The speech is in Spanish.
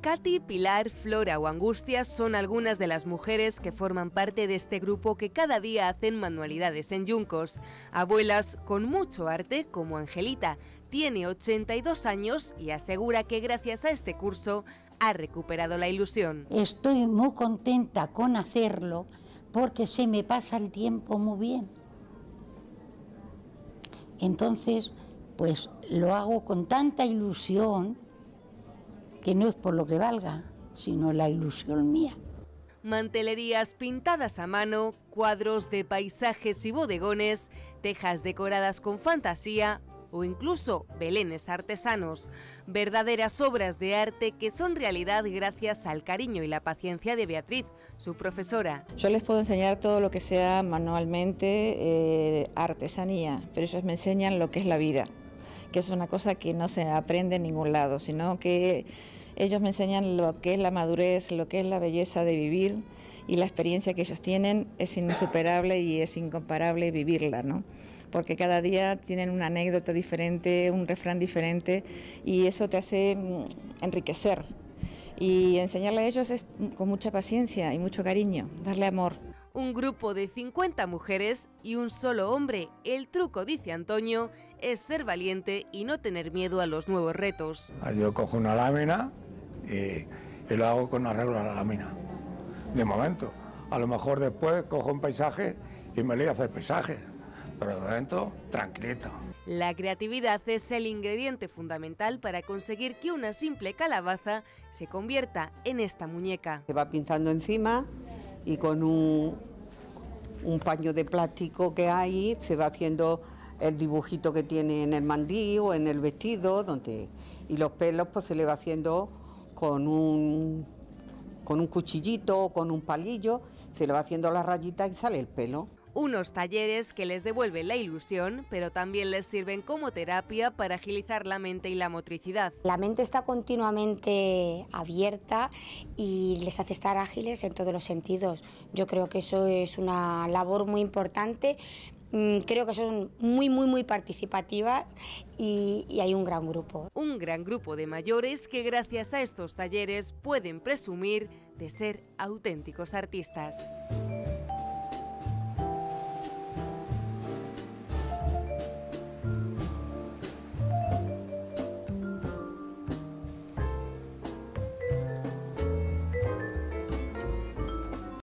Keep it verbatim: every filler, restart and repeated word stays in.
Katy, Pilar, Flora o Angustia son algunas de las mujeres que forman parte de este grupo que cada día hacen manualidades en Yuncos. Abuelas con mucho arte como Angelita. Tiene ochenta y dos años y asegura que gracias a este curso ha recuperado la ilusión. Estoy muy contenta con hacerlo porque se me pasa el tiempo muy bien. Entonces, pues lo hago con tanta ilusión que no es por lo que valga, sino la ilusión mía. Mantelerías pintadas a mano, cuadros de paisajes y bodegones, tejas decoradas con fantasía o incluso belenes artesanos. Verdaderas obras de arte que son realidad gracias al cariño y la paciencia de Beatriz, su profesora. Yo les puedo enseñar todo lo que sea manualmente, eh, artesanía, pero ellos me enseñan lo que es la vida, que es una cosa que no se aprende en ningún lado, sino que ellos me enseñan lo que es la madurez, lo que es la belleza de vivir, y la experiencia que ellos tienen es insuperable y es incomparable vivirla, ¿no? Porque cada día tienen una anécdota diferente, un refrán diferente, y eso te hace enriquecer. Y enseñarle a ellos es con mucha paciencia y mucho cariño, darle amor. Un grupo de cincuenta mujeres y un solo hombre. El truco, dice Antonio, es ser valiente y no tener miedo a los nuevos retos. Yo cojo una lámina y, y lo hago con arreglo a la lámina. De momento. A lo mejor después cojo un paisaje y me lío a hacer paisajes. Pero de momento, tranquilito. La creatividad es el ingrediente fundamental para conseguir que una simple calabaza se convierta en esta muñeca. Se va pintando encima y con un, un paño de plástico que hay se va haciendo el dibujito que tiene en el mandí o en el vestido, donde, y los pelos pues se le va haciendo con un, con un cuchillito o con un palillo, se le va haciendo la rayita y sale el pelo. Unos talleres que les devuelven la ilusión, pero también les sirven como terapia para agilizar la mente y la motricidad. La mente está continuamente abierta y les hace estar ágiles en todos los sentidos. Yo creo que eso es una labor muy importante. Creo que son muy, muy, muy participativas y, y hay un gran grupo. Un gran grupo de mayores que gracias a estos talleres pueden presumir de ser auténticos artistas.